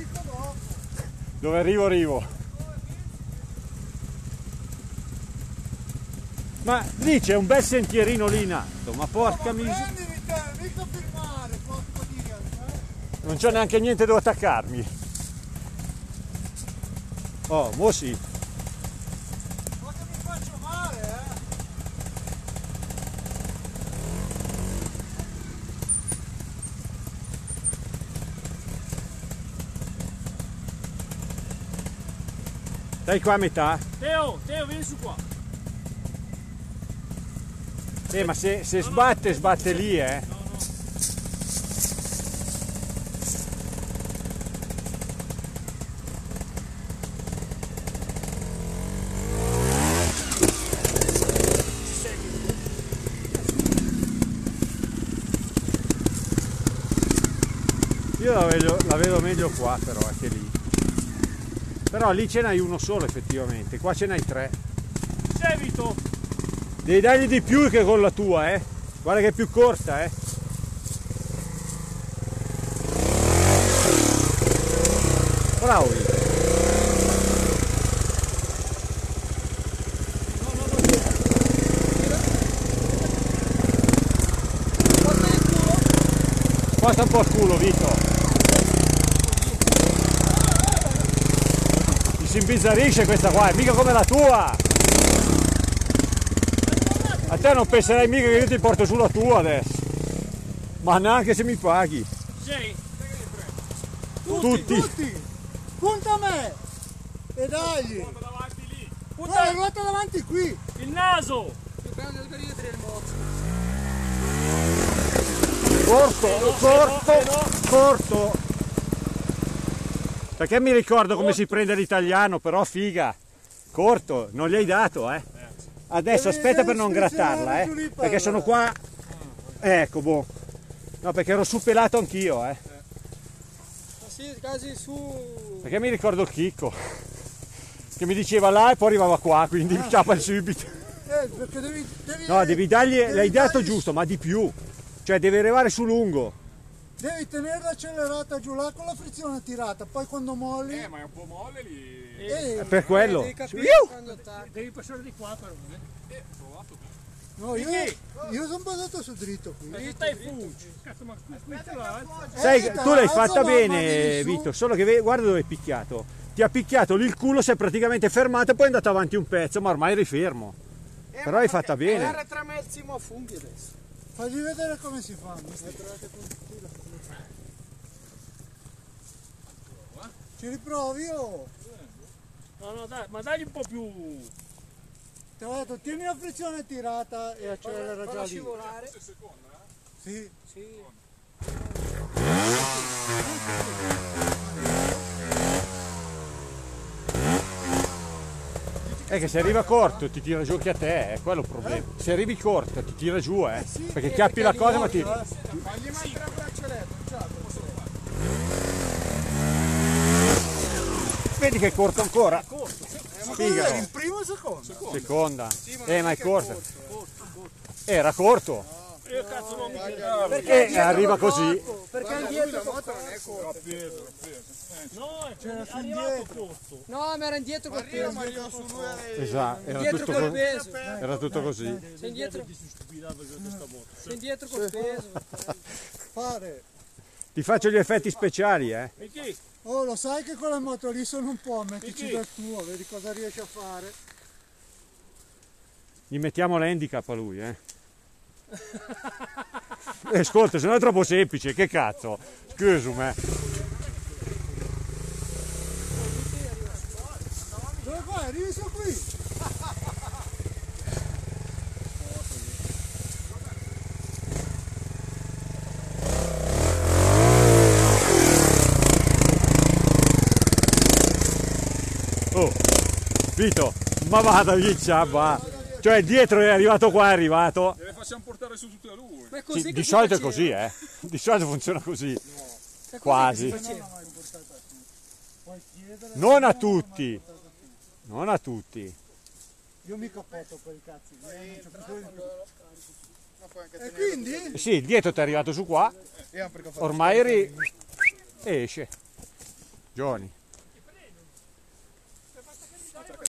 Dove arrivo. Ma lì c'è un bel sentierino lì in alto, ma porca miseria. Mica firmare, porco Dio, Non c'è neanche niente dove attaccarmi. Oh, mo sì. Ma che mi faccio male, Dai qua a metà. Teo, vieni su qua. Ma se sbatte, sbatte lì, No. Io la vedo meglio qua però, anche lì. Però lì ce n'hai uno solo effettivamente, qua ce n'hai tre. C'è Vito? Devi dargli di più che con la tua, Guarda che è più corta, Bravo Vito. Porta un po' il culo, Vito. Mi si imbizzarisce questa qua, è mica come la tua. A te non penserai mica che io ti porto su la tua adesso. Ma neanche se mi paghi. Sei? Tutti. Punta a me! E dai! Guarda davanti lì. Guarda, è ruota davanti qui! Il naso! Corto. Perché mi ricordo come si prende l'italiano, però figa. Corto, non gli hai dato, Adesso aspetta per non grattarla, perché sono qua. Ecco, boh. No, perché ero su pelato anch'io, Sì, quasi su... Perché mi ricordo il Chicco che mi diceva là e poi arrivava qua, quindi ciapa subito. Perché devi No, devi dargli, l'hai dato giusto, ma di più. Cioè deve arrivare su lungo. Devi tenerla accelerata giù là con la frizione tirata, poi quando molli... Ma è un po' molle lì. È per quello. Devi capire quando attacchi. Devi passare di qua però. Provato. No, io sono basato su dritto qui. Perché stai fuggi? Cazzo, ma qui ce l'hai? Sai, tu l'hai fatta mamma, bene, vieni su. Vito, solo che guarda dove è picchiato. Ti ha picchiato lì il culo, si è praticamente fermato e poi è andato avanti un pezzo, ma ormai eri fermo. Però hai fatta bene. Guarda tra me a funghi adesso. Fagli vedere come si fa. Ci riprovi io? No, dai, ma dagli un po' più. Ti ho detto, tieni la frizione tirata e accelera già lì. Scivolare. Sì. È che se arriva corto ti tira giù anche a te, è quello il problema. Se arrivi corto ti tira giù, perché chiappi la cosa ma ti... Fagli mettere il braccialetto, ciao. Vedi che è corto ancora? Figa. In primo o secondo? Seconda. Ma è corta. Era corto. Io cazzo non mi Perché arriva così. Perché indietro... No, c'era arrivato corto. No, ma era indietro col peso. Esatto, era tutto così. Sei indietro. Ti sei stupidato con questa moto. Sei indietro col peso. Fare. Ti faccio gli effetti speciali, Perché? Oh, lo sai che con la moto lì sono un po', mettici Perché? del tuo, vedi cosa riesci a fare. Gli mettiamo l'handicap a lui, ascolta, se no è troppo semplice, che cazzo? Scusami. Dove vai? Arrivi su qui! Oh, Vito, ma vada via, va. Cioè dietro è arrivato qua, è arrivato. Le facciamo portare su tutte a lui. Ma è così Sì, che di si solito è faceva. così, Di solito funziona così. È così Quasi. che si faceva. Non a tutti. Non a tutti. Io mi cappotto per i cazzi. E quindi? Sì, dietro ti è arrivato su qua. Ormai esce. Giovani.